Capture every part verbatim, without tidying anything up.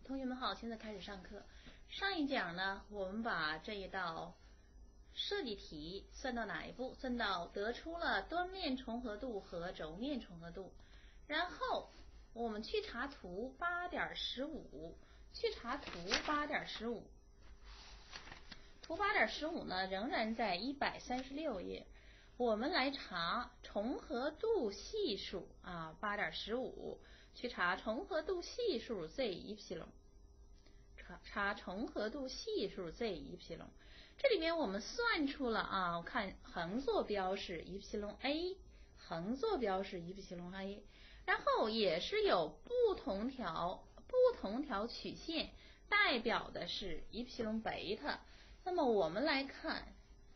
同学们好，现在开始上课。上一讲呢，我们把这一道设计题算到哪一步？算到得出了端面重合度和轴面重合度。然后我们去查图 八点十五， 去查图 八点十五。图 八点十五 呢，仍然在一百三十六页。我们来查重合度系数啊 ，八点十五， 去查重合度系数 z 一 ψ， 查查重合度系数 z 一 ψ。这里面我们算出了啊，我看横坐标是一 ψ a， 横坐标是一 ψ a， 然后也是有不同条不同条曲线代表的是一 ψ 贝塔。那么我们来看。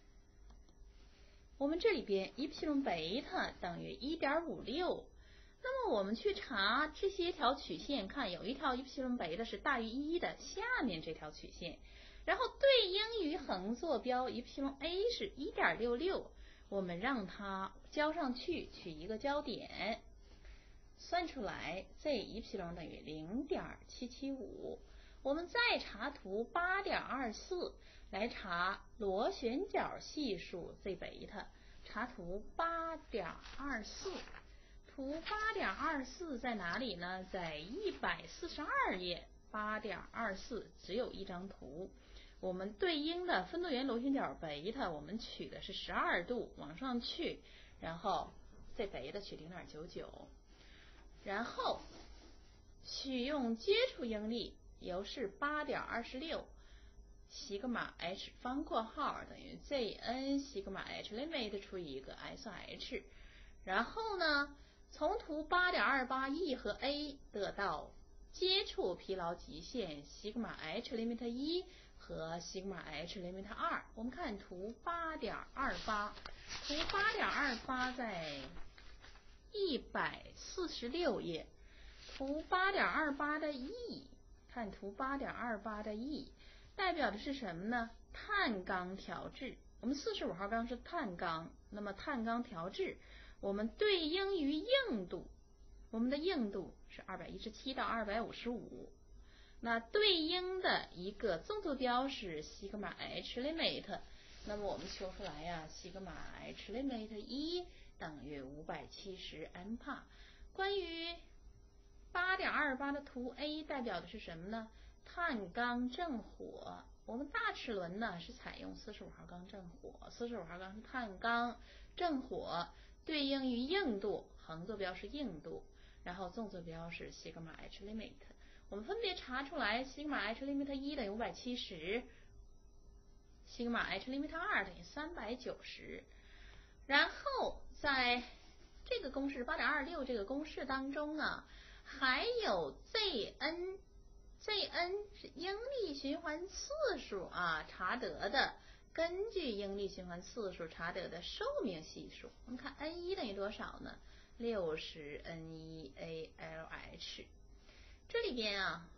我们这里边一 ψ 贝塔等于 一点五六， 那么我们去查这些条曲线，看有一条一 ψ 贝塔是大于一的，下面这条曲线，然后对应于横坐标一 ψ a 是 一点六六， 我们让它交上去，取一个交点，算出来 z 一 ψ 等于 零点七七五。我们再查图 八点二四， 来查螺旋角系数 z 贝塔。查图 八点二四， 图 八点二四 在哪里呢？在一百四十二页。八点二四 只有一张图。我们对应的分度圆螺旋角贝塔，我们取的是十二度，往上去，然后 z 贝塔取 零点九九， 然后取用接触应力，由是 八点二六， 西格玛 h 方括号等于 zn 西格玛 h limit 除以一个 sh， 然后呢，从图 八点二八 e 和 a 得到接触疲劳极限西格玛 h limit 一和西格玛 h limit 二。我们看图 八点二八， 图 八点二八 在一百四十六页。图 八点二八 的 e， 看图 八点二八 的 e， 代表的是什么呢？碳钢调制。我们四十五号钢是碳钢，那么碳钢调制，我们对应于硬度，我们的硬度是二百一十七到二百五十五，那对应的一个纵坐标是西格玛 h limit， 那么我们求出来呀，西格玛 h limit 一等于五百七十 安帕。关于八点二八 的图 A 代表的是什么呢？碳钢正火。我们大齿轮呢是采用四十五号钢正火，四十五号钢是碳钢正火，对应于硬度，横坐标是硬度，然后纵坐标是西格玛 h limit。我们分别查出来，西格玛 h limit 一等于五百七十，西格玛 h limit 二等于三百九十。然后在这个公式 八点二六 这个公式当中呢，还有 zn， zn 是应力循环次数啊查得的，根据应力循环次数查得的寿命系数。我们看 n 一 等于多少呢？ 六十 n 一 a l h。 这里边啊，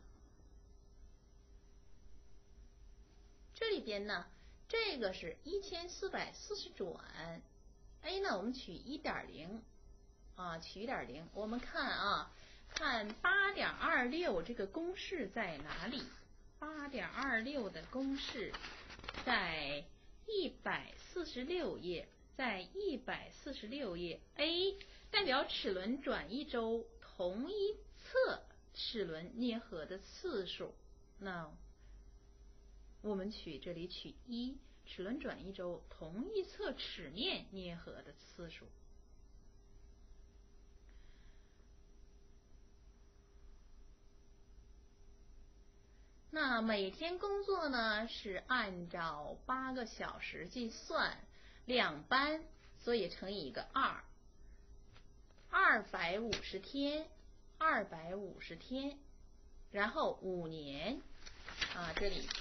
这里边呢，这个是一千四百四十转 ，a 呢我们取 一点零 啊，取 一点零。我们看啊，看 八点二六 这个公式在哪里？ 八点二六 的公式在一百四十六页，在一百四十六页。 A 代表齿轮转一周同一侧齿轮捏合的次数，那我们取这里取一，齿轮转一周同一侧齿面捏合的次数。那每天工作呢是按照八个小时计算，两班，所以乘以一个二，二百五十天，二百五十天，然后五年啊，这里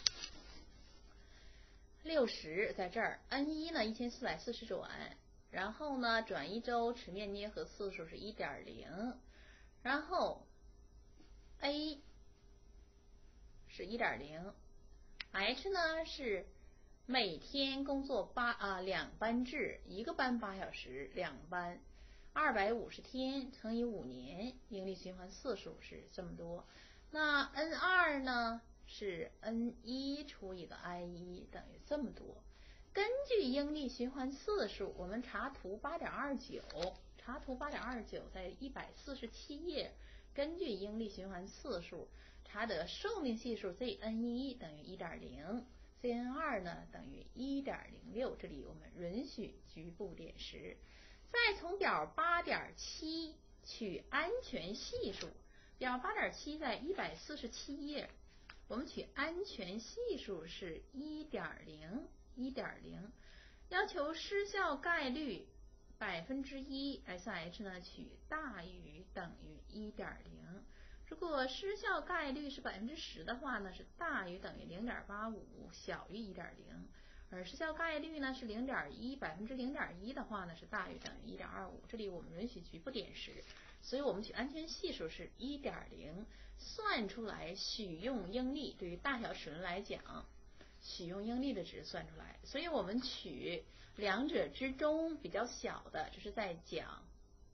六十在这儿 ，n 一 呢一千四百四十转，然后呢转一周齿面捏合次数是 一点零， 然后 a 是 一点零， h 呢是每天工作八啊两班制，一个班八小时，两班二百五十天乘以五年，应力循环次数是这么多。 那 N 二 呢是 N 一 除以个 I 一 等于这么多。根据应力循环次数，我们查图 八点二九， 查图 八点二九 在一百四十七页，根据应力循环次数查得寿命系数 Z N 一 等于 一点零， Z N 二 呢等于 一点零六， 这里我们允许局部点石。再从表 八点七 取安全系数，表 八点七 在一百四十七页，我们取安全系数是 一点零， 一点零， 要求失效概率百分之一 S H 呢取大于等于 一点零， 如果失效概率是百分之十的话呢，是大于等于 零点八五， 小于 一点零， 而失效概率呢是 零点一， 百分之零点一的话呢是大于等于 一点二五， 这里我们允许局部点石，所以我们取安全系数是 一点零， 算出来许用应力，对于大小齿轮来讲许用应力的值算出来，所以我们取两者之中比较小的，这是在讲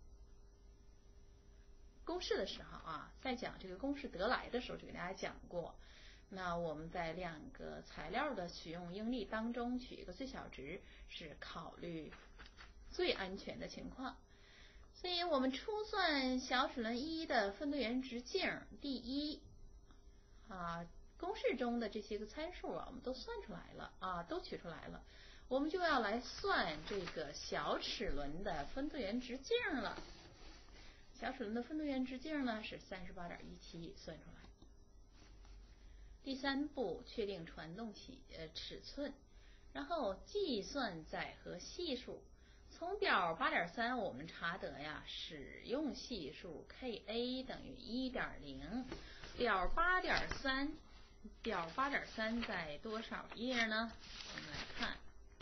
公式的时候啊，在讲这个公式得来的时候就给大家讲过。那我们在两个材料的取用应力当中取一个最小值，是考虑最安全的情况。所以我们初算小齿轮一的分对圆直径，第一啊，公式中的这些个参数啊，我们都算出来了啊，都取出来了。我们就要来算这个小齿轮的分对圆直径了。小齿轮的分对圆直径呢是 三十八点一七， 算出来。第三步，确定传动起呃尺寸，然后计算载荷系数。从表 八点三 我们查得呀，使用系数 K A 等于 一点零。表 八点三， 表 八点三 在多少页呢？我们来看。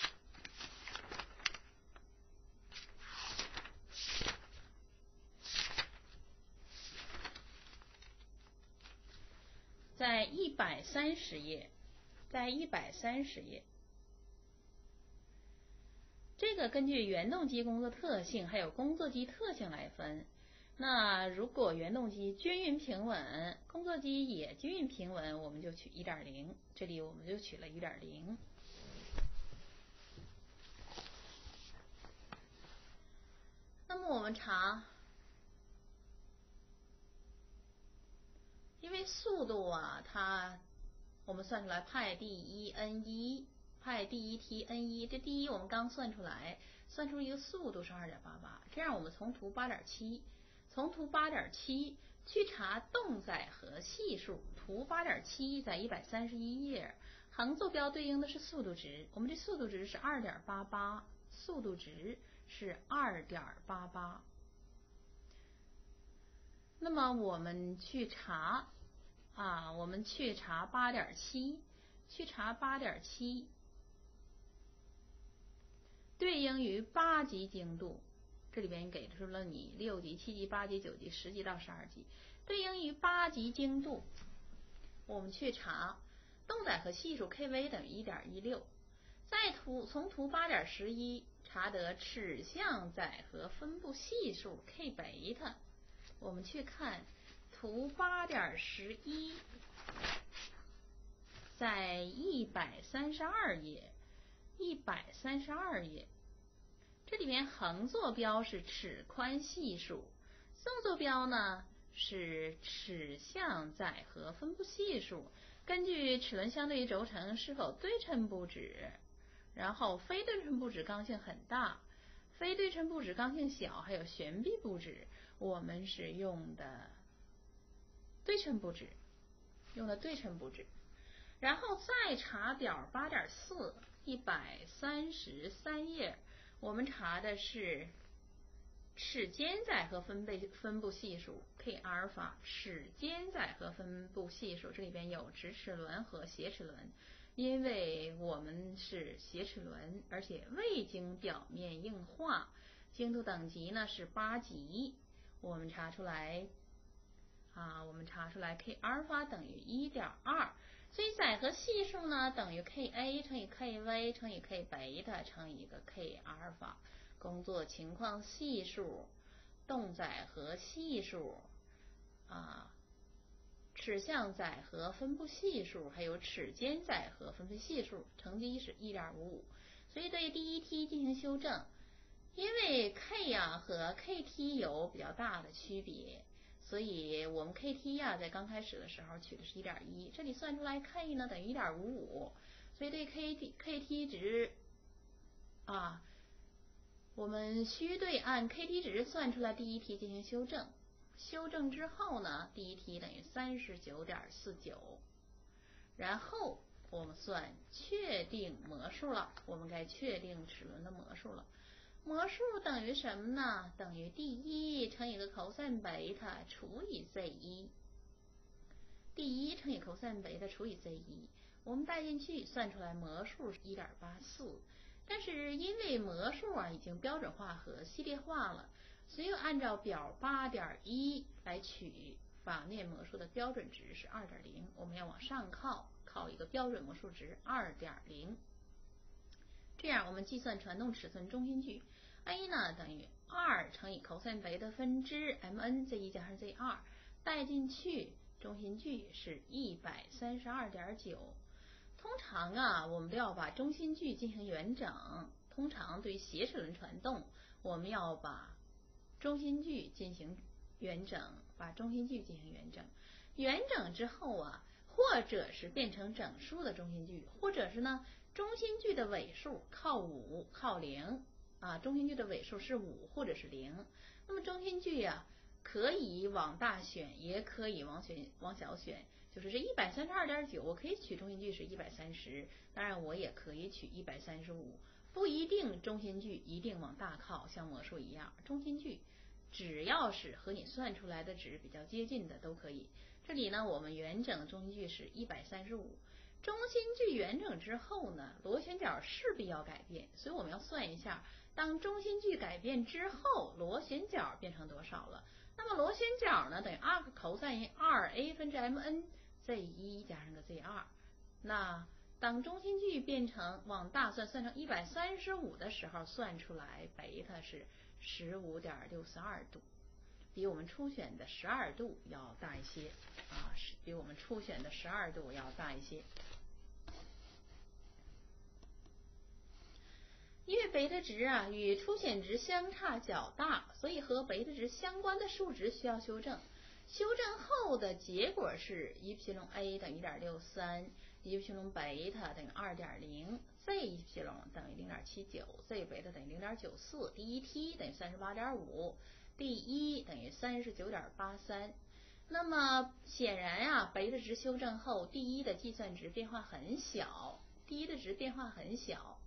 在一百三十页，在一百三十页。这个根据原动机工作特性还有工作机特性来分。那如果原动机均匀平稳，工作机也均匀平稳，我们就取 一点零， 这里我们就取了 一点零。那么我们查，因为速度啊，它我们算出来派 d 一 n 一， 派 d 一 t n 一， 这第一我们刚算出来，算出一个速度是 二点八八。这样我们从图 八点七， 从图 八点七 去查动载荷系数。图 八点七 在一百三十一页，横坐标对应的是速度值，我们这速度值是 二点八八， 速度值是 二点八八。那么我们去查啊，我们去查 八点七， 去查 八点七 对应于八级精度，这里边给出了你六级、七级、八级、九级、十级到十二级，对应于八级精度。我们去查动载荷系数 K V 等于 一点一六。再图从图 八点十一 查得齿向载荷分布系数 K 贝塔。我们去看图 八点十一， 在一百三十二页，一百三十二页，这里面横坐标是齿宽系数，纵坐标呢是齿向载荷分布系数。根据齿轮相对于轴承是否对称布置，然后非对称布置刚性很大，非对称布置刚性小，还有悬臂布置，我们是用的对称布置，用的对称布置。然后再查表 八点四， 一百三十三页，我们查的是齿间载荷分贝分布系数 K 阿尔法，齿间载荷分布系数，这里边有直齿轮和斜齿轮。因为我们是斜齿轮，而且未经表面硬化，精度等级呢是八级，我们查出来啊，我们查出来 K 阿尔法等于 一点二， 所以载荷系数呢等于 K A 乘以 K V 乘以 K 贝塔乘以一个 K 阿尔法。工作情况系数、动载荷系数啊、 尺向载和分布系数还有尺间载和分配系数，乘积是 一点五五。 所以对第一梯进行修正，因为 K 呀和 K T 有比较大的区别，所以我们 K T 呀在刚开始的时候取的是 一点一， 这里算出来 K 呢等于 一点五五， 所以对 K T K T 值啊，我们需对按 K T 值算出来第一题进行修正，修正之后呢，第一题等于 三十九点四九， 然后我们算确定模数了，我们该确定齿轮的模数了。模数等于什么呢？等于 D 一 乘以个 cos 贝塔除以 Z 一， D 一 乘以 cos 贝塔除以 Z 一， 我们带进去算出来模数是 一点八四， 但是因为模数啊已经标准化和系列化了，所以按照表 八点一 来取法面模数的标准值是 二点零， 我们要往上靠，靠一个标准模数值 二点零。 这样我们计算传动尺寸中心距 A 呢等于二乘以 cos 贝塔分之 mn Z 一 加上 Z 二， 带进去中心距是 一百三十二点九。 通常啊我们都要把中心距进行圆整，通常对于斜齿轮传动我们要把中心距进行圆整，把中心距进行圆整，圆整之后啊，或者是变成整数的中心距，或者是呢中心距的尾数靠五靠零啊，中心距的尾数是五或者是零。那么中心距啊可以往大选，也可以往选往小选，就是这 一百三十二点九 我可以取中心距是一百三十，当然我也可以取一百三十五，不一定中心距一定往大靠，像魔术一样，中心距只要是和你算出来的值比较接近的都可以。这里呢我们圆整中心距是一百三十五，中心距圆整之后呢，螺旋角势必要改变，所以我们要算一下，当中心距改变之后，螺旋角变成多少了。那么螺旋角呢等于 二 cos 二 a 分之 mn Z 一 加上个 Z 二。 那当中心距变成往大算，算成一百三十五的时候，算出来贝塔是 十五点六四二 度，比我们初选的十二度要大一些啊，比我们初选的十二度要大一些。因为贝塔值啊与初选值相差较大，所以和贝塔值相关的数值需要修正。修正后的结果是 epsilon a 等于 一点六三， epsilon 贝塔等于 二点零， Z epsilon 等于 零点七九， Z 贝塔等于 零点九四， 第一 t 等于 三十八点五， 第一等于 三十九点八三。 那么显然啊贝塔值修正后，第一的计算值变化很小，第一的值变化很小，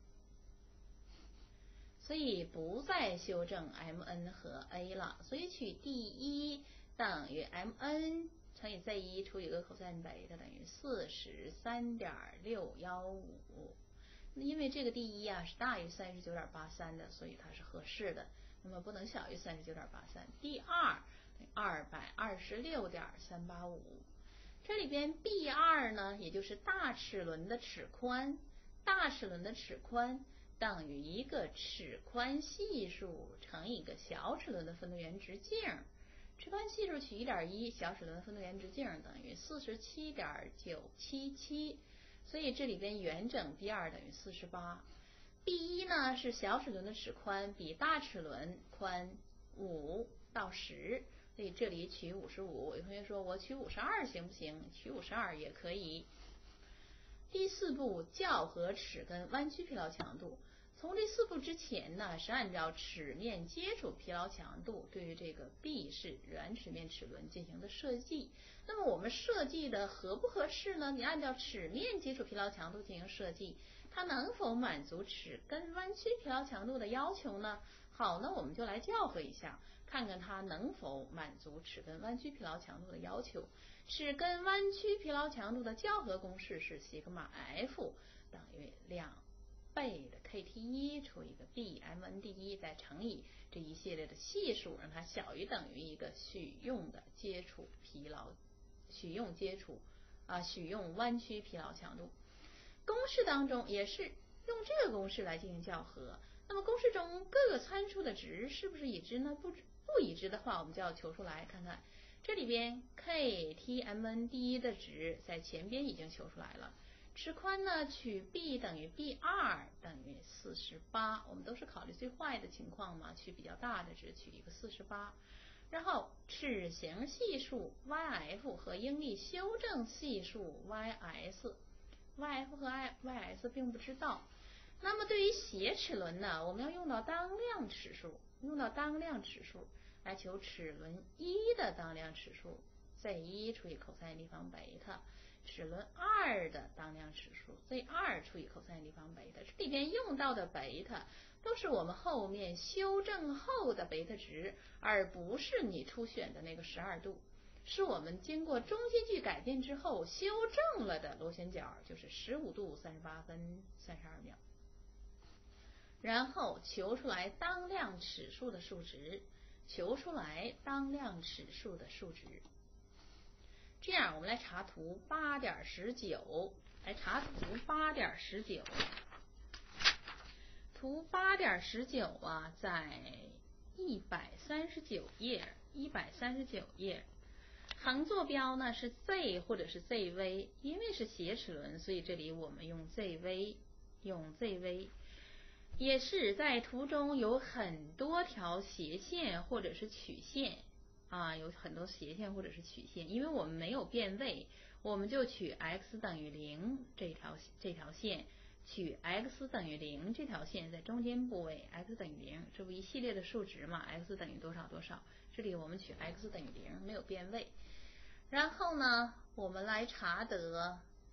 所以不再修正 mn 和 a 了，所以取第一等于 mn 乘以 Z 一 除以个 cos 贝塔等于 四十三点六一五。 因为这个第一啊是大于 三十九点八三 的，所以它是合适的，那么不能小于 三十九点八三。 第二等于 二百二十六点三八五。 这里边 B 二 呢也就是大齿轮的齿宽，大齿轮的齿宽等于一个齿宽系数乘以一个小齿轮的分度圆直径，齿宽系数取 一点一， 小齿轮的分度圆直径等于 四十七点九七七， 所以这里边圆整 B 二 等于四十八。 B 一 呢是小齿轮的齿宽比大齿轮宽五到十，所以这里取五十五。有同学说我取五十二行不行？取五十二也可以。第四步校和齿根弯曲疲劳强度。从这四步之前呢是按照齿面接触疲劳强度对于这个 B 式软齿面齿轮进行的设计。那么我们设计的合不合适呢？你按照齿面接触疲劳强度进行设计，它能否满足齿根弯曲疲劳强度的要求呢？好，那我们就来校和一下，看看它能否满足齿根弯曲疲劳强度的要求。齿根弯曲疲劳强度的校和公式是西格玛 F 等于两倍的 K T 一 除以个 B M N D 一，再乘以这一系列的系数，让它小于等于一个许用的接触疲劳，许用接触啊，许用弯曲疲劳强度。公式当中也是用这个公式来进行校和。那么公式中各个参数的值是不是已知呢？不不已知的话，我们就要求出来，看看这里边 K T M N D 的值在前边已经求出来了。尺宽呢取 B 等于 B 二 等于四十八，我们都是考虑最坏的情况嘛，取比较大的值，取一个四十八。然后尺形系数 Y F 和应力修正系数 Y S，Y F 和 Y S 并不知道。那么对于斜齿轮呢，我们要用到当量尺数，用到当量尺数来求齿轮一的当量尺数 Z 一 除以 cos 立方贝塔，齿轮二的当量尺数 Z 二 除以 cos 立方贝塔。这里边用到的贝塔都是我们后面修正后的贝塔值，而不是你初选的那个十二度，是我们经过中心距改变之后修正了的螺旋角，就是十五度三十八分三十二秒。然后求出来当量尺数的数值，求出来当量尺数的数值。这样我们来查图 八点十九， 来查图 八点十九。 图 八点十九 啊，在一百三十九页，一百三十九页。横坐标呢是 Z 或者是 Z V， 因为是斜齿轮，所以这里我们用 Z V， 用 Z V。也是在图中有很多条斜线或者是曲线啊，有很多斜线或者是曲线，因为我们没有变位，我们就取 x 等于零这条这条线，取 x 等于零这条线在中间部位 x 等于零，这不一系列的数值嘛， x 等于多少多少，这里我们取 x 等于零，没有变位。然后呢，我们来查得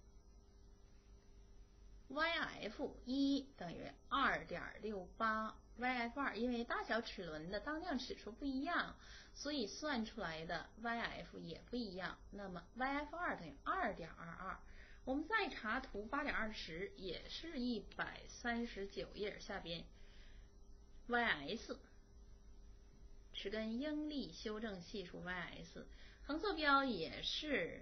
Y F 一 等于 二点六八， Y F 二 因为大小齿轮的当量尺数不一样，所以算出来的 Y F 也不一样，那么 Y F 二 等于 二点二二。 我们再查图 八点二十， 也是一百三十九页下边 Y S 齿根应力修正系数 Y S， 横坐标也是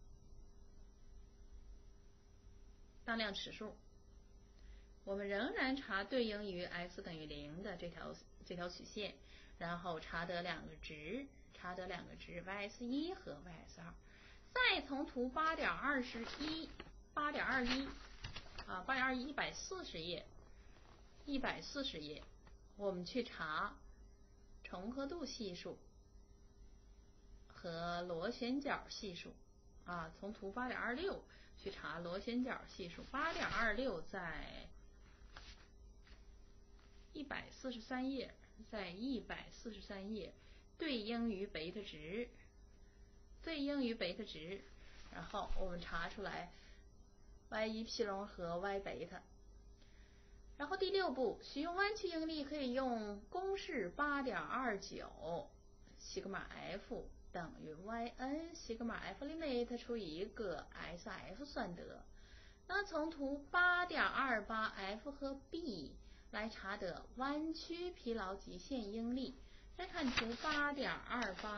当量尺数，我们仍然查对应于 x 等于零的这条这条曲线，然后查得两个值，查得两个值 Y S 一 和 Y S 二。再从图 八点二十一， 八点二一啊 八点二一 一百四十页，一百四十页，我们去查重合度系数和螺旋角系数啊，从图 八点二六 去查螺旋角系数。 八点二六 在一百四十三页，在一百四十三页对应于贝塔值，对应于贝塔值，然后我们查出来 y 一 ψ 和 y 贝塔。然后第六步，使用弯曲应力可以用公式 八点二九 西格玛 f 等于 yn 西格玛 f limit 除以一个 sf 算得。那从图 八点二八 f 和 b 来查得弯曲疲劳极限应力。再看图 八点二八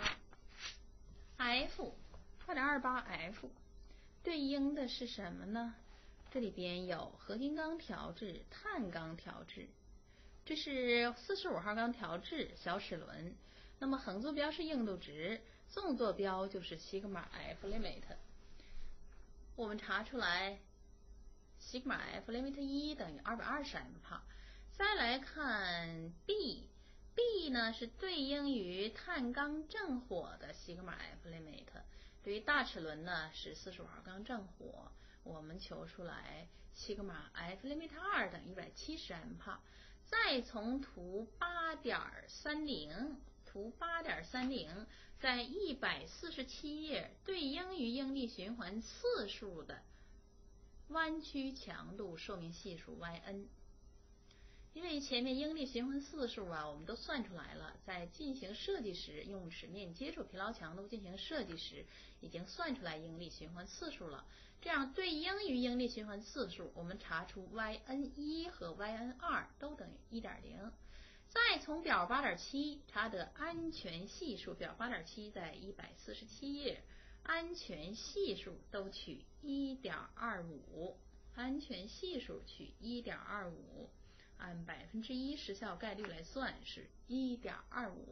f， 八点二八 f 对应的是什么呢？这里边有合金钢调制、碳钢调制，这是四十五号钢调制小齿轮。那么横坐标是硬度值，纵坐标就是西格玛 f limit。我们查出来西格玛 f limit 一等于二百二十 m 帕。再来看 B， B 呢是对应于碳钢正火的西格玛 f limit。对于大齿轮呢是四十五号钢正火，我们求出来西格玛 f limit 二等于一百七十 m 帕。再从图 八点三零， 图 八点三零 在一百四十七页对应于应力循环次数的弯曲强度寿命系数 yn。因为前面应力循环次数啊，我们都算出来了，在进行设计时，用齿面接触疲劳强度进行设计时，已经算出来应力循环次数了。这样对应于应力循环次数，我们查出 Y N 一 和 Y N 二 都等于 一点零。再从表 八点七 查得安全系数，表 八点七 在一百四十七页，安全系数都取 一点二五， 安全系数取 一点二五，按百分之一时效概率来算是 一点二五。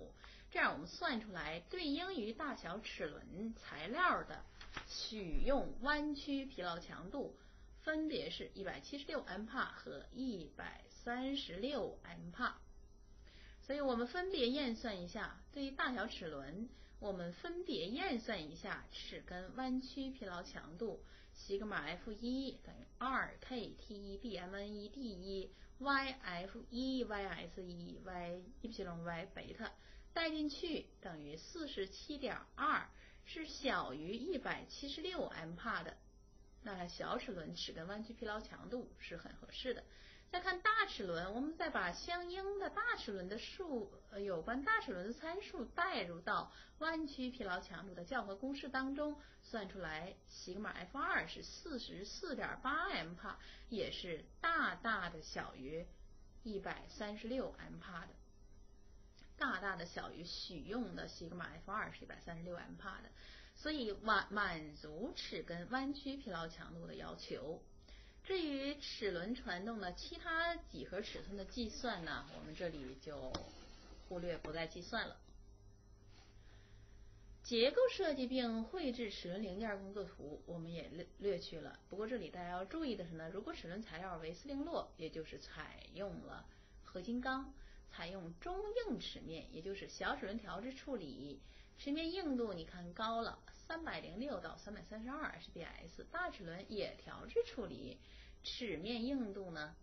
这样我们算出来对应于大小齿轮材料的许用弯曲疲劳强度分别是一百七十六安帕和一百三十六安帕。所以我们分别验算一下，对于大小齿轮，我们分别验算一下齿根弯曲疲劳强度，西格玛 F 一 等于二 K T 一 B M N 一 D 一 Y F 一 Y S 一 Y 伊普西隆 Y 贝塔带进去等于 四十七点二， 是小于一百七十六安帕的。那小齿轮齿根弯曲疲劳强度是很合适的。再看大齿轮，我们再把相应的大齿轮的数，呃，有关大齿轮的参数带入到弯曲疲劳强度的校核公式当中，算出来西格玛 F 二 是 四十四点八安帕，也是大大的小于一百三十六安帕的，大大的小于许用的西格玛 F 二 是一百三十六安帕的，所以满满足齿根弯曲疲劳强度的要求。至于齿轮传动的其他几何尺寸的计算呢，我们这里就忽略不再计算了。结构设计并绘制齿轮零件工作图我们也略略去了，不过这里大家要注意的是呢，如果齿轮材料为斯林络，也就是采用了合金钢，采用中硬齿面，也就是小齿轮调制处理，齿面硬度你看高了三百零六到三百三十二 H B S， 大齿轮也调制处理，齿面硬度呢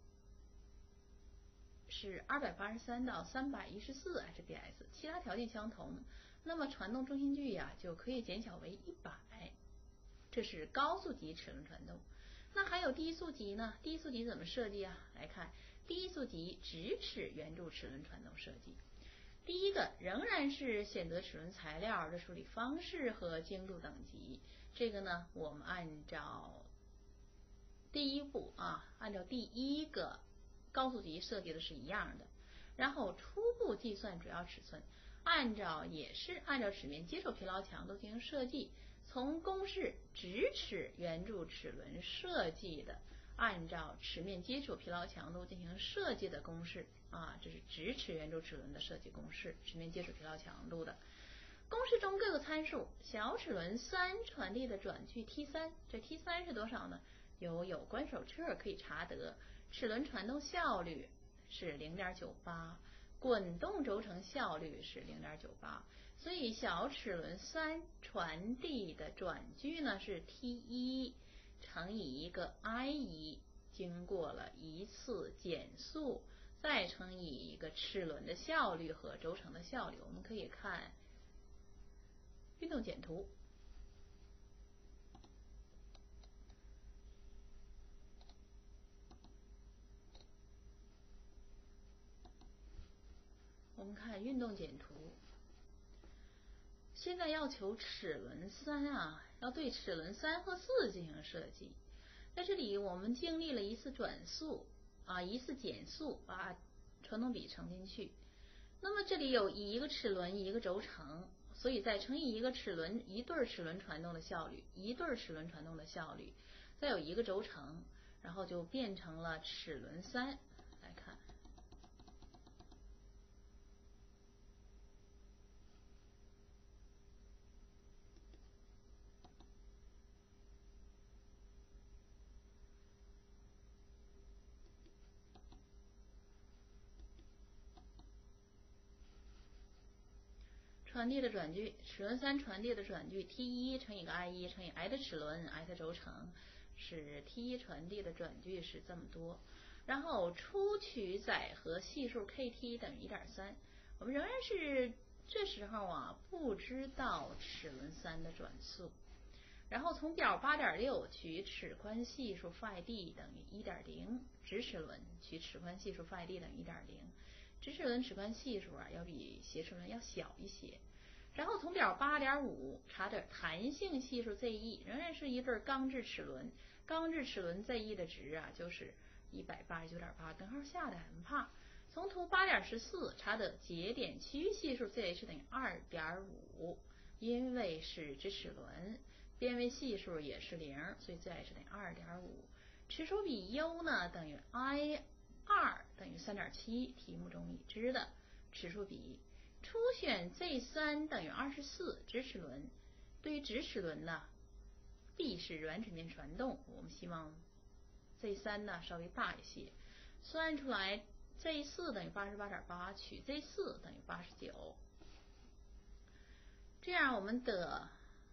是二百八十三到三百一十四 H B S， 其他条件相同，那么传动中心距呀、啊、就可以减小为一百，这是高速级齿轮传动。那还有低速级呢？低速级怎么设计啊？来看低速级直齿圆柱齿轮传动设计。第一个仍然是选择齿轮材料的处理方式和精度等级，这个呢我们按照第一步啊，按照第一个高速级设计的是一样的，然后初步计算主要尺寸，按照也是按照齿面接受疲劳强度进行设计，从公式直齿圆柱齿轮设计的，按照齿面接触疲劳强度进行设计的公式啊，这是直齿圆柱齿轮的设计公式，齿面接触疲劳强度的公式中各个参数，小齿轮三传递的转距 T 三， 这 T 三 是多少呢？有有关手册可以查得，齿轮传动效率是 零点九八， 滚动轴承效率是 零点九八， 所以小齿轮三传递的转距呢是 T 一 乘以一个 I 一， 经过了一次减速，再乘以一个齿轮的效率和轴承的效率。我们可以看运动简图。我们看运动简图，现在要求齿轮三啊，要对齿轮三和四进行设计。在这里我们经历了一次转速啊，一次减速，把传动比乘进去。那么这里有一个齿轮一个轴承，所以再乘以一个齿轮一对齿轮传动的效率，一对齿轮传动的效率，再有一个轴承，然后就变成了齿轮三。来看。传递的转距，齿轮三传递的转距 T 一 乘以个 I 一 乘以 I 的齿轮 I 的轴承，是 T 一 传递的转距是这么多。然后初取载荷系数 K T 等于 一点三， 我们仍然是这时候啊不知道齿轮三的转速。然后从表 八点六 取齿宽系数 phi d 等于 一点零， 直齿轮取齿宽系数 phi d 等于 一点零， 直齿轮齿宽系数啊要比斜齿轮要小一些。然后从表 八点五 查点弹性系数 Z E， 仍然是一对钢制齿轮，钢制齿轮 Z E 的值啊就是一百八十九点八根号下的安帕。从图 八点十四 查得节点区系数 Z H 等于 二点五， 因为是直齿轮，边位系数也是零，所以 Z H 等于 二点五。 齿数比 U 呢等于 I 二 等于 三点七， 题目中已知的齿数比。 初选 Z 三 等于二十四直齿轮，对于直齿轮呢 B 是软指面传动，我们希望 Z 三 呢稍微大一些，算出来 Z 四 等于 八十八点八 取 Z 四 等于八十九，这样我们的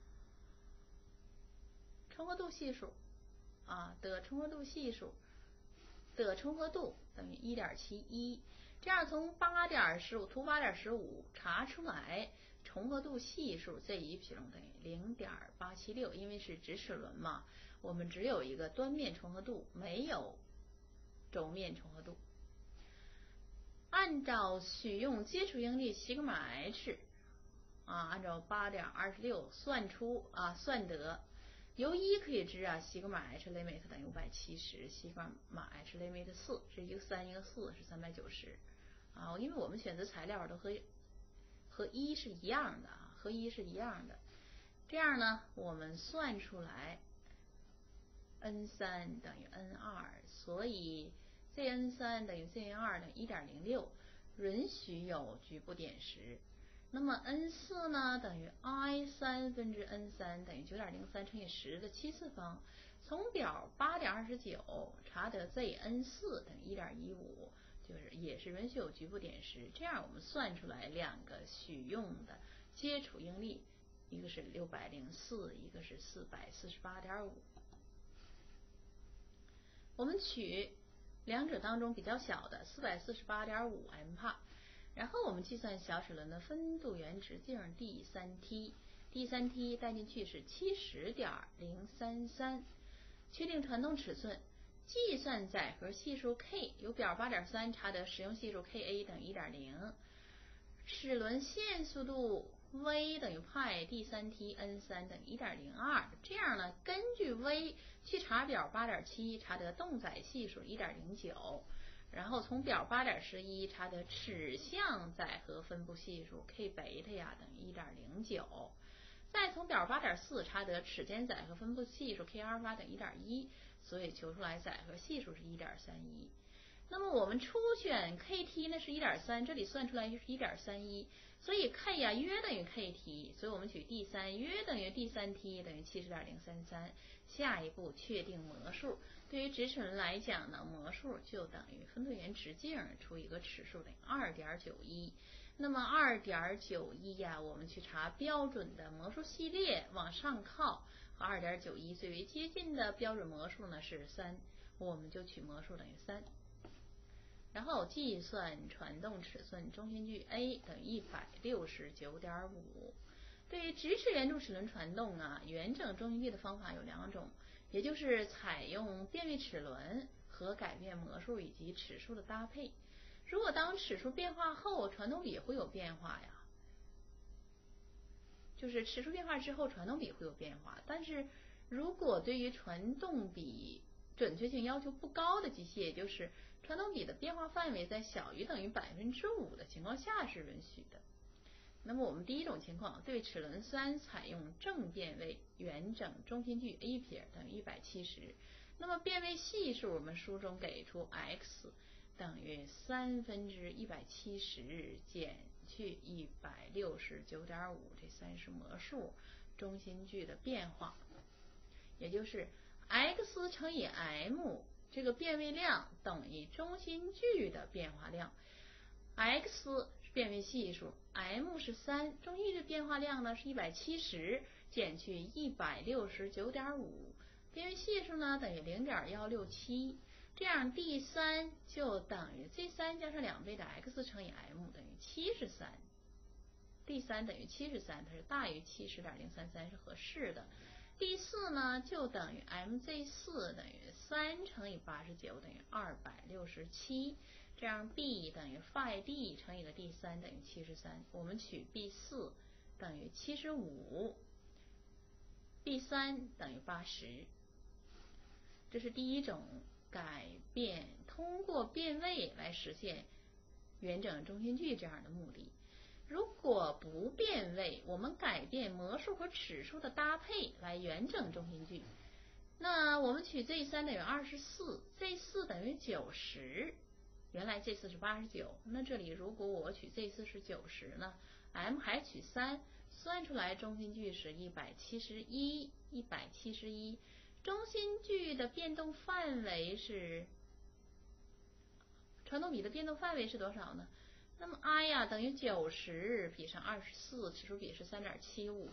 重合度系数啊，得重合度系数的重合度等于 一点七一，这样从八点十五图八点十五查出来重合度系数 Z 一 等于 零点八七六，因为是直齿轮嘛，我们只有一个端面重合度，没有轴面重合度。按照许用接触应力西格玛 H 啊，按照八点二十六算出啊，算得由一可以知啊，西格玛 H limit 等于五百七十，西格玛 H limit 四是一个三一个四是三百九十啊，因为我们选择材料都和和一是一样的啊，和一是一样的。这样呢，我们算出来 N 三 等于 N 二，所以 Z N 三 等于 Z N 二 等于 一点零六，允许有局部点石。那么 N 四 呢等于 I 三分之 N 三 等于 九点零三乘以十的七次方，从表 八点二十九 查得 Z N 四 等于 一点一五，就是也是允许有局部点石。这样我们算出来两个许用的接触应力，一个是六百零四，一个是四百四十八点五。我们取两者当中比较小的 四百四十八点五 m 帕，然后我们计算小齿轮的分度圆直径 D 三 T，D 三 T 带进去是 七十点零三三，确定传动尺寸，计算载荷系数 K， 由表 八点三 查得使用系数 K A 等于 一点零， 齿轮线速度 V 等于派 D 三 T N 三 等于 一点零二， 这样呢，根据 V 去查表 八点七 查得动载系数 一点零九，然后从表 八点十一 查得齿向载荷分布系数 K 贝塔呀等于 一点零九， 再从表 八点四 查得齿间载荷分布系数 K 阿尔法等于 一点一， 所以求出来载荷系数是 一点三一。那么我们初选 K T 呢是 一点三， 这里算出来就是 一点三一， 所以 K 呀约等于 K T， 所以我们取 D 三 约等于 D 三 T 等于 七十点零三三。 下一步确定模数，对于直齿轮来讲呢，模数就等于分度圆直径除一个齿数等于 二点九一。 那么 二点九一 呀，我们去查标准的模数系列往上靠，和 二点九一 最为接近的标准模数呢是三，我们就取模数等于三。然后计算传动尺寸，中心距 A 等于 一百六十九点五。对于直齿圆柱齿轮传动啊，圆整中心距的方法有两种，也就是采用变位齿轮和改变模数以及齿数的搭配。如果当齿数变化后，传动比会有变化呀，就是齿数变化之后传动比会有变化，但是如果对于传动比准确性要求不高的机械，也就是传动比的变化范围在小于等于百分之五的情况下是允许的。那么我们第一种情况，对齿轮三采用正变位，圆整中心距 A' 等于一百七十，那么变位系数我们书中给出 x 等于三分之一百七十减去一百六十九点五，这三是模数中心距的变化，也就是 x 乘以 m 这个变位量等于中心距的变化量， x 是变位系数， m 是三，中心距变化量呢是一百七十减去一百六十九点五，变位系数呢等于 零点一六七， 这样 D 三 就等于 Z 三 加上两倍的 x 乘以 m 等于七十三， D 三 等于七十三，它是大于 七十点零三三 是合适的。第四呢就等于 M Z 四 等于三乘以八十九等于二百六十七，这样 B 等于 phi D 乘以个 D 三 等于七十三，我们取 B 四 等于七十五， B 三 等于八十。这是第一种改变，通过变位来实现圆整中心距这样的目的。如果不变位，我们改变模数和齿数的搭配来圆整中心距，那我们取 Z 三 等于二十四， Z 四 等于九十， 原来 Z 四是八十九，那这里如果我取 Z 四是九十呢 ，M 还取三，算出来中心距是一百七十一，一百七十一，中心距的变动范围是传动比的变动范围是多少呢？那么 I 呀等于九十比上二十四，齿数比是 三点七五。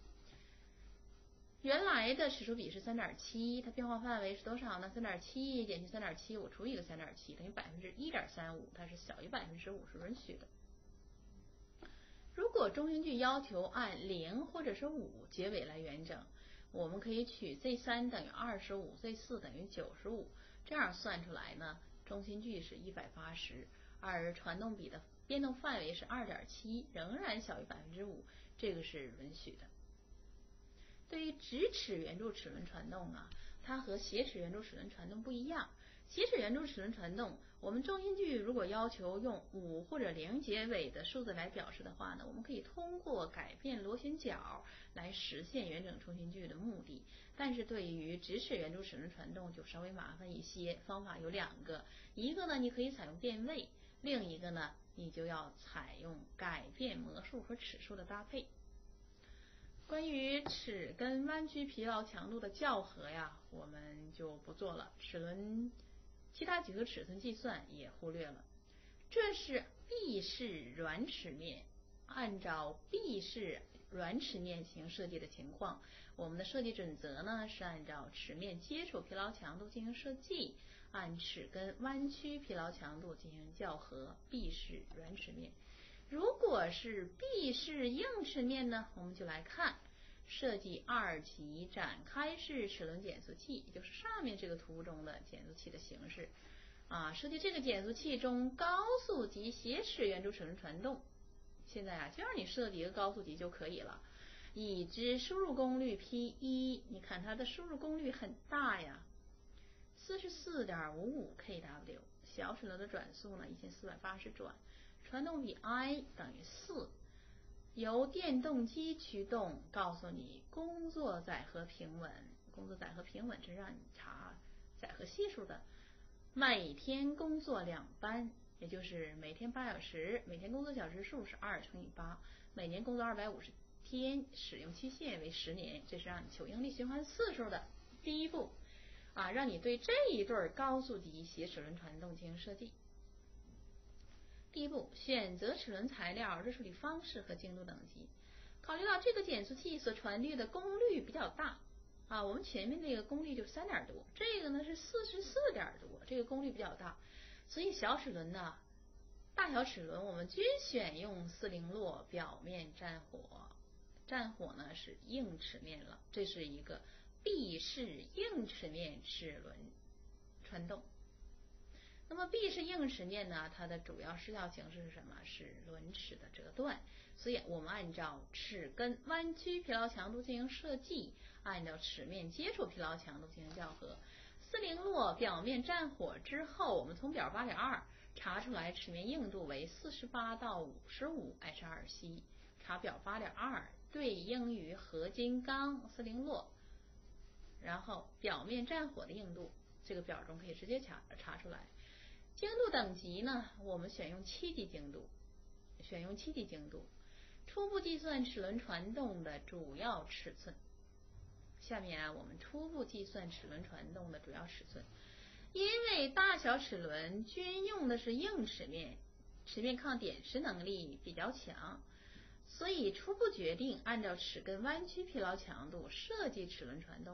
原来的齿数比是 三点七， 它变化范围是多少呢？ 三点七 减去 三点七五 除以个 三点七 等于 百分之一点三五， 它是小于 百分之五 是允许的。如果中心距要求按零或者是五结尾来原整，我们可以取 Z 三 等于二十五， Z 四 等于九十五，这样算出来呢，中心距是一百八十，而传动比的变动范围是 二点七， 仍然小于 百分之五， 这个是允许的。对于直齿圆柱齿轮传动啊，它和斜齿圆柱齿轮传动不一样。斜齿圆柱齿轮传动，我们中心距如果要求用五或者零结尾的数字来表示的话呢，我们可以通过改变螺旋角来实现原整中心距的目的。但是对于直齿圆柱齿轮传动就稍微麻烦一些，方法有两个，一个呢你可以采用变位，另一个呢你就要采用改变模数和齿数的搭配。关于齿跟弯曲疲劳强度的校核呀，我们就不做了，齿轮其他几何尺寸计算也忽略了。这是 B 式软齿面，按照 B 式软齿面进行设计的情况，我们的设计准则呢是按照齿面接触疲劳强度进行设计，按齿根弯曲疲劳强度进行校核。 B 式软齿面。如果是 B 式硬齿面呢，我们就来看设计二级展开式齿轮减速器，也就是上面这个图中的减速器的形式啊。设计这个减速器中高速级斜齿圆柱齿轮传动，现在啊就让你设计一个高速级就可以了。已知输入功率 P 一， 你看它的输入功率很大呀， 四十四点五五 K W， 小齿轮的转速呢一千四百八十转，传动比 I 等于四，由电动机驱动，告诉你工作载荷平稳，工作载荷平稳是让你查载荷系数的。每天工作两班，也就是每天八小时，每天工作小时数是二乘以八，每年工作二百五十天，使用期限为十年，这是让你求应力循环次数的第一步啊，让你对这一对高速级斜齿轮传动进行设计。第一步，选择齿轮材料、热处理方式和精度等级。考虑到这个减速器所传递的功率比较大啊，我们前面那个功率就三点多，这个呢是四十四点多，这个功率比较大，所以小齿轮呢，大小齿轮我们均选用四零落表面战火，战火呢是硬齿面了，这是一个 B 式硬齿面齿轮传动。那么 B 式硬齿面呢，它的主要失效形式是什么？是轮齿的折断。所以我们按照齿根弯曲疲劳强度进行设计，按照齿面接触疲劳强度进行校核。四零落表面战火之后，我们从表 八点二 查出来齿面硬度为四十八到五十五 H 二 C， 查表 八点二 对应于合金钢四零落，然后表面战火的硬度，这个表中可以直接查查出来。精度等级呢，我们选用七级精度，选用七级精度，初步计算齿轮传动的主要尺寸。下面啊，我们初步计算齿轮传动的主要尺寸。因为大小齿轮均用的是硬齿面，齿面抗点石能力比较强，所以初步决定按照齿根弯曲疲劳强度设计齿轮传动。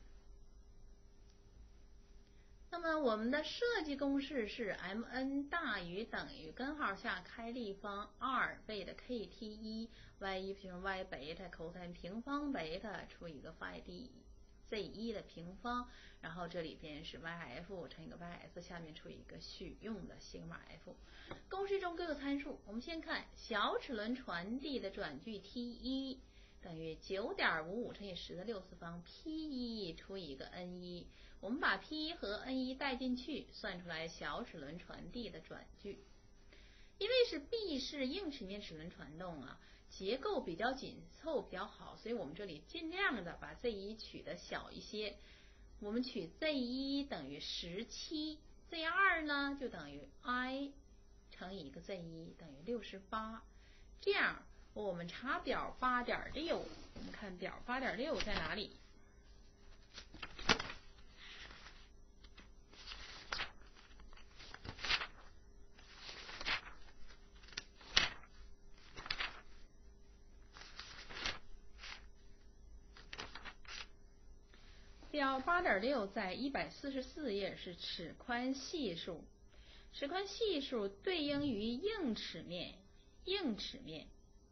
那么我们的设计公式是 Mn 大于等于根号下开立方二倍的 K T 一 y 一平 y 贝塔 cos 平方贝塔除以一个 phi d z 一的平方，然后这里边是 yf 乘以个 ys， 下面除以一个许用的西格玛 f。公式中各个参数，我们先看小齿轮传递的转距 T 一等于 九点五五 乘以十的六次方 P 一 除以一个 N 一， 我们把 P 一 和 N 一 带进去，算出来小齿轮传递的转距。因为是 B 式硬齿面齿轮传动啊，结构比较紧凑比较好，所以我们这里尽量的把 Z 一 取的小一些，我们取 Z 一 等于十七 Z 二呢就等于 I 乘以一个 Z 一等于六十八。这样我们查表 八点六， 我们看表 八点六 在哪里？表 八点六 在一百四十四页是尺宽系数，尺宽系数对应于硬尺面，硬尺面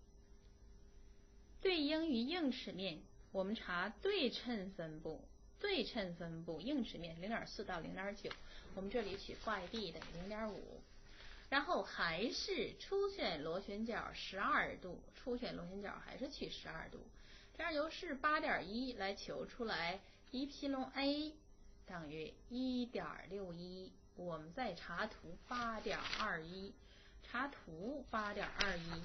对应于硬尺面，我们查对称分布，对称分布硬尺面 零点四 到 零点九， 我们这里取 y d 等于 零点五， 然后还是初选螺旋角十二度，初选螺旋角还是取十二度，这样由是 八点一 来求出来 ε a 等于 一点六一， 我们再查图 八点二一， 查图 八点二一，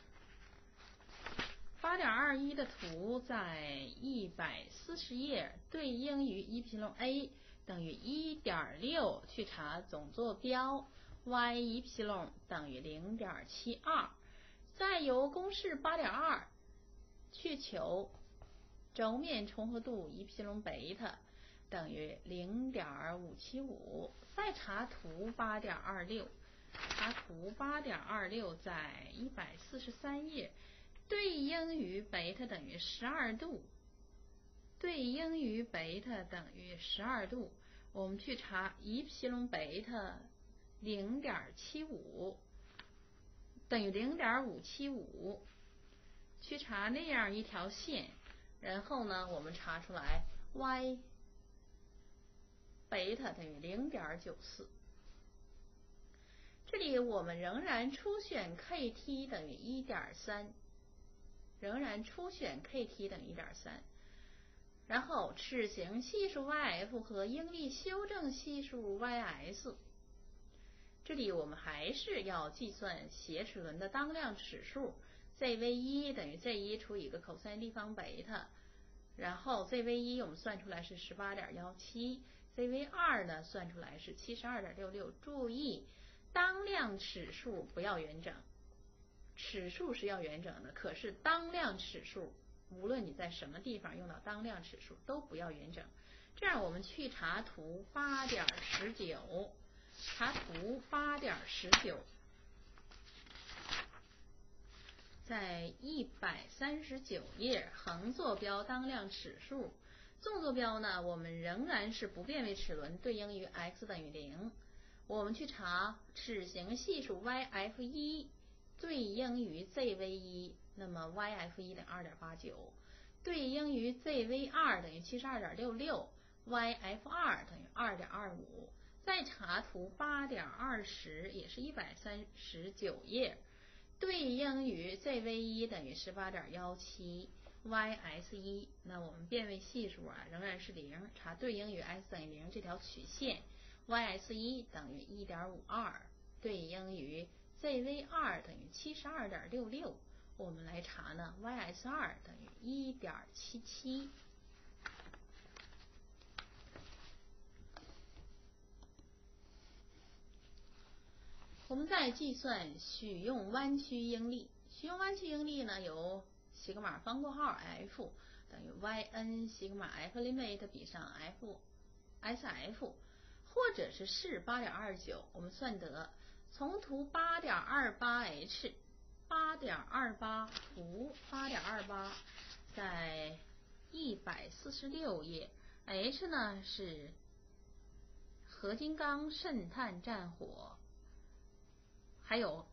八点二一 的图在一百四十页，对应于 ε a 等于 一点六， 去查总坐标 y ε 等于 零点七二， 再由公式 八点二 去求轴面重合度 ε 贝塔等于 零点五七五， 再查图 八点二六， 查图 八点二六 在一百四十三页，对应于贝塔等于十二度，对应于贝塔等于十二度，我们去查 ε 贝塔 零点七五 等于 零点五七五， 去查那样一条线，然后呢我们查出来 y 贝塔等于 零点九四。 这里我们仍然初选 kt 等于 一点三，仍然初选 kt 等于 一点三， 然后尺形系数 yf 和应力修正系数 ys， 这里我们还是要计算斜齿轮的当量尺数 Z V 一 等于 Z 一 除以一个 cos 立方贝塔，然后 Z V 一 我们算出来是 十八点一七， Z V 二 呢算出来是 七十二点六六， 注意当量尺数不要圆整，尺数是要圆整的，可是当量尺数无论你在什么地方用到当量尺数都不要圆整。这样我们去查图 八点一九， 查图 八点一九， 在一百三十九页横坐标当量尺数，纵坐标呢我们仍然是不变位齿轮对应于 x 等于零，我们去查尺形系数 Y F 一 对应于 Z V 一， 那么 Y F 一 等于 二点八九， 对应于 Z V 二 等于 七十二点六六， Y F 二 等于 二点二五， 再查图 八点二十， 也是一百三十九页，对应于 Z V 一 等于 十八点一七， Y S 一， 那我们变位系数啊仍然是零，查对应于 x 等于零这条曲线 Y S 一 等于 一点五二， 对应于 Z V 二 等于 七十二点六六， 我们来查呢 Y S 二 等于 一点七七。我们再计算许用弯曲应力，许用弯曲应力呢由西格玛方括号 F 等于 yn 西格玛 F limit 比上 F S F， 或者是式 八点二九， 我们算得从图 八点二八 H， 八点二八 图 八点二八 在一百四十六页， H 呢是合金钢渗碳战火，还有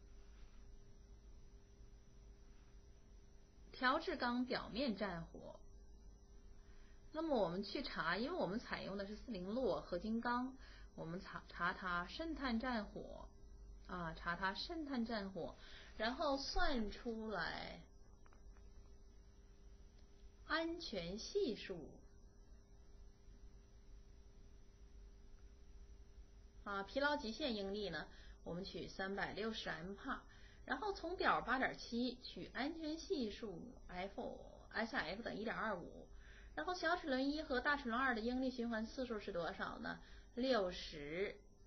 调制钢表面战火。那么我们去查，因为我们采用的是四零落合金钢，我们查查它渗碳战火啊，查它渗碳战火，然后算出来安全系数啊，疲劳极限应力呢我们取三百六十安帕，然后从表 八点七 取安全系数 F S F 等于 一点二五， 然后小齿轮一和大齿轮二的应力循环次数是多少呢？六十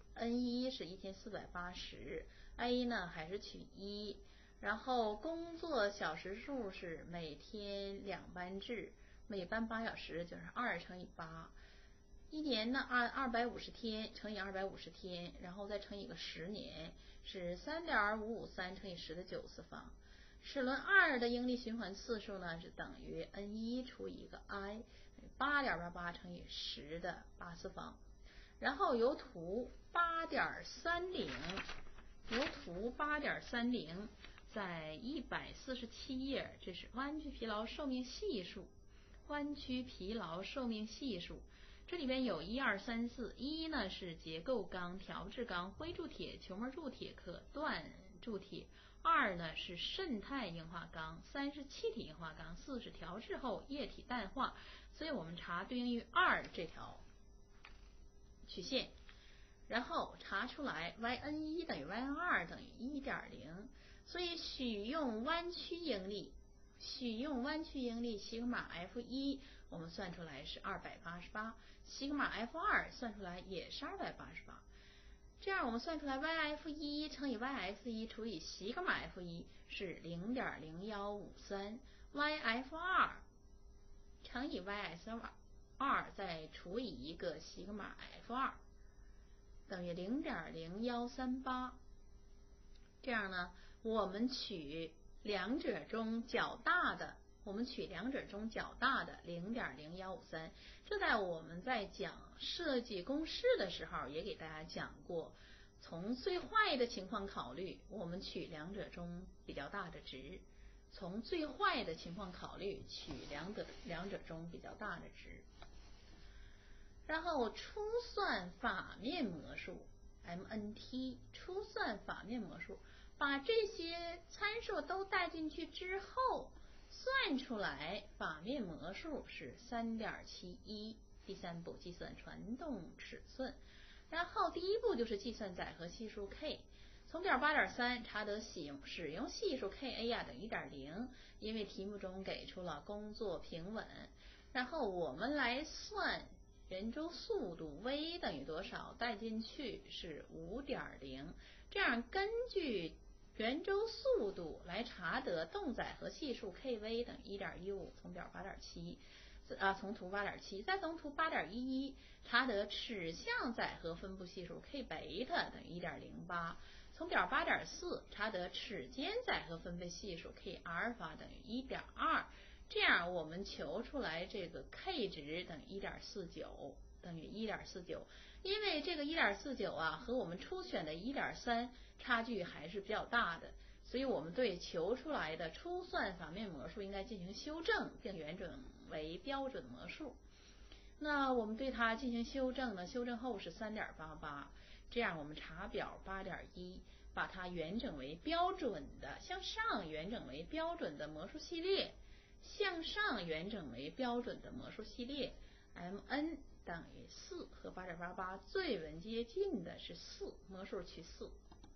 N 一是一千四百八十 ，A 呢还是取一，然后工作小时数是每天两班制，每班八小时，就是二乘以八。一年呢二二百五十天乘以二百五十天，然后再乘以个十年，是三点五五三乘以十的九次方。齿轮二的应力循环次数呢是等于 N 一除以一个 i， 八点八八乘以十的八次方。然后由图八点三零，由图八点三零，在一百四十七页，这是弯曲疲劳寿命系数，弯曲疲劳寿命系数。这里边有一二三四，一呢是结构钢、调制钢、灰铸铁、球膜铸铁、可锻铸铁；二呢是渗态硬化钢，三是气体硬化钢，四是调制后液体氮化。所以我们查对应于二这条曲线，然后查出来 Y N 一 等于 Y N 二 等于 一点零， 所以许用弯曲应力，许用弯曲应力西格玛 F 一 我们算出来是二百八十八，西格玛 F 二 算出来也是二百八十八。这样我们算出来 Y F 一 乘以 Y F 一 除以西格玛 F 一 是 零点零一五三， Y F 二 乘以 Y S 二 再除以一个西格玛 F 二， 等于 零点零一三八。 这样呢我们取两者中较大的，我们取两者中较大的 零点零一五三。 这在我们在讲设计公式的时候也给大家讲过，从最坏的情况考虑，我们取两者中比较大的值，从最坏的情况考虑，取两者两者中比较大的值。然后初算法面模数 M N T， 初算法面模数，把这些参数都带进去之后，算出来法面模数是 三点七一。 第三步计算传动尺寸，然后第一步就是计算载荷系数 K。 从表 八点三 查得使用使用系数 K A 呀等于 一点零， 因为题目中给出了工作平稳。然后我们来算圆周速度 V 等于多少，带进去是 五点零， 这样根据圆周速度来查得动载荷系数 K V 等于 一点一五， 从表 八点七啊，从图 八点七， 再从图 八点一一 查得尺向载荷分布系数 K 贝塔等于 一点零八， 从表 八点四 查得尺间载荷分配系数 K 阿尔法等于 一点二， 这样我们求出来这个 K 值等于 一点四九， 等于 一点四九。 因为这个 一点四九 啊和我们初选的 一点三 差距还是比较大的，所以我们对求出来的初算法面模数应该进行修正，并原准为标准模数。那我们对它进行修正呢，修正后是 三点八八， 这样我们查表 八点一， 把它原整为标准的，向上原整为标准的模数系列，向上原整为标准的模数系列 M N 等于四，和 八点八八 最为接近的是四，模数取四。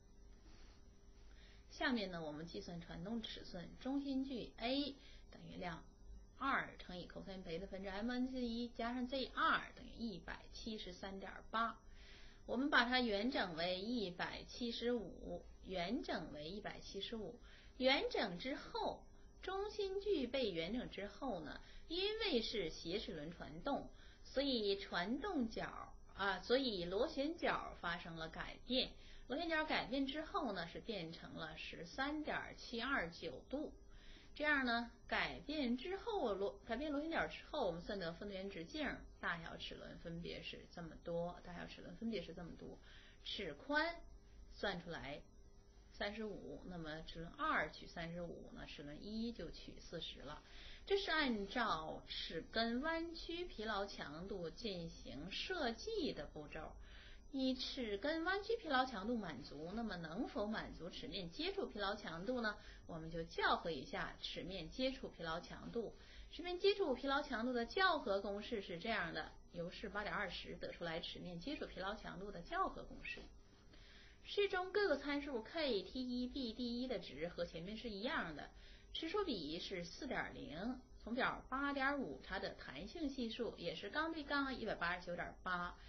下面呢我们计算传动尺寸，中心距 A 等于量二乘以 cos 贝的分之 M N 之一加上 Z 二 等于 一百七十三点八。 我们把它原整为一百七十五，原整为一百七十五，原整之后，中心距被原整之后呢，因为是斜齿轮传动，所以传动角啊，所以螺旋角发生了改变。螺旋角改变之后呢，是变成了 十三点七二九度。这样呢，改变之后螺改变螺旋角之后，我们算得分圆直径大小齿轮分别是这么多，大小齿轮分别是这么多，齿宽算出来三十五，那么齿轮二取三十五呢，齿轮一就取四十了。这是按照齿根弯曲疲劳强度进行设计的步骤。以齿根弯曲疲劳强度满足，那么能否满足齿面接触疲劳强度呢？我们就校核一下齿面接触疲劳强度。齿面接触疲劳强度的校核公式是这样的，由是 八点二十 得出来齿面接触疲劳强度的校核公式。式中各个参数 K、T 一、B、D 一的值和前面是一样的，齿数比是 四点零， 从表 八点五 查的弹性系数也是钢对钢 一百八十九点八，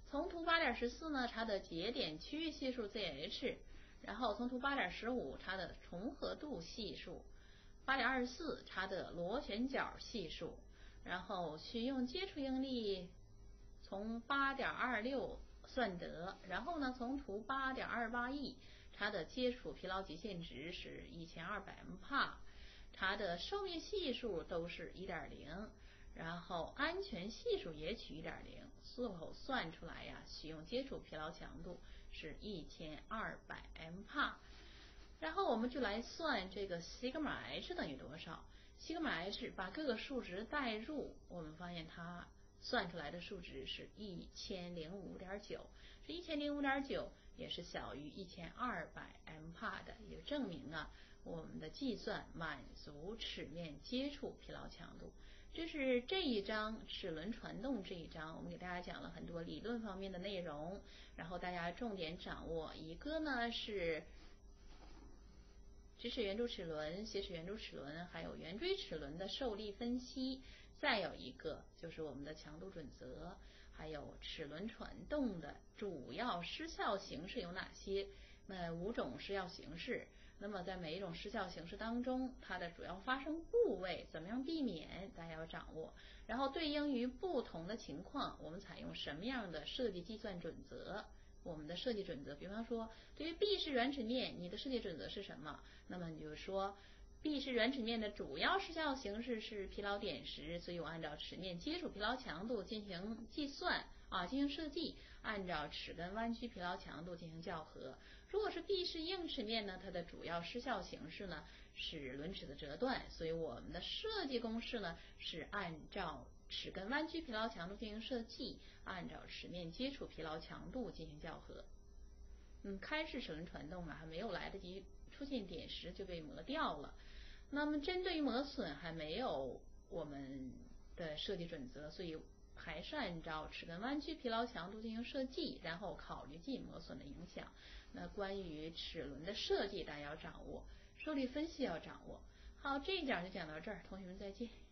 从图八点十四呢，它的节点区域系数 Z H， 然后从图八点十五它的重合度系数，八点二十四它的螺旋角系数，然后取用接触应力从八点二六算得，然后呢从图八点二八 E 它的接触疲劳极限值是一千二百 M P A， 它的寿命系数都是 一点零， 然后安全系数也取 一点零， 最后算出来呀，使用接触疲劳强度是一千二百 M P A。 然后我们就来算这个 sigma h 等于多少。 sigma h 把各个数值代入，我们发现它算出来的数值是一千零五点九，这一千零五点九也是小于一千二百 M P A 的，也证明啊我们的计算满足齿面接触疲劳强度。这是这一章齿轮传动这一章，我们给大家讲了很多理论方面的内容，然后大家重点掌握一个呢是直齿圆柱齿轮、斜齿圆柱齿轮还有圆锥齿轮的受力分析，再有一个就是我们的强度准则，还有齿轮传动的主要失效形式有哪些。那五种失效形式，那么在每一种失效形式当中，它的主要发生部位怎么样避免，大家要掌握。然后对应于不同的情况，我们采用什么样的设计计算准则。我们的设计准则，比方说对于 B 式软齿面，你的设计准则是什么？那么你就说 B 式软齿面的主要失效形式是疲劳点时，所以我按照齿面接触疲劳强度进行计算啊，进行设计，按照齿根弯曲疲劳强度进行校核。如果是 B 式硬齿面呢，它的主要失效形式呢是轮齿的折断，所以我们的设计公式呢是按照齿根弯曲疲劳强度进行设计，按照齿面接触疲劳强度进行校核。嗯，开式齿轮传动啊，还没有来得及出现点时就被磨掉了。那么针对于磨损还没有我们的设计准则，所以还是按照齿根弯曲疲劳强度进行设计，然后考虑进磨损的影响。那关于齿轮的设计大家要掌握，受力分析要掌握。好，这一讲就讲到这儿，同学们再见。